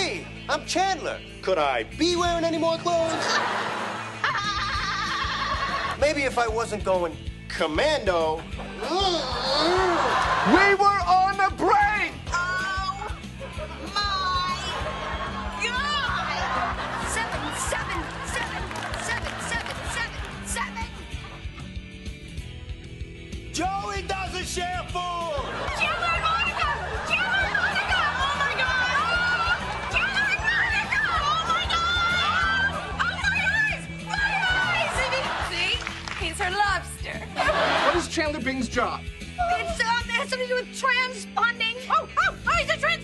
Hey, I'm Chandler. Could I be wearing any more clothes? Maybe if I wasn't going commando. We were on a break! Oh, my God! 7, 7, 7, 7, 7, 7. Joey doesn't share food! Chandler and Monica! Chandler and Monica! Oh, my God! Chandler and Monica! Oh, my God! Oh, my eyes! My eyes! See? He's her lobster. What is Chandler Bing's job? It has something to do with transponding. Oh, he's a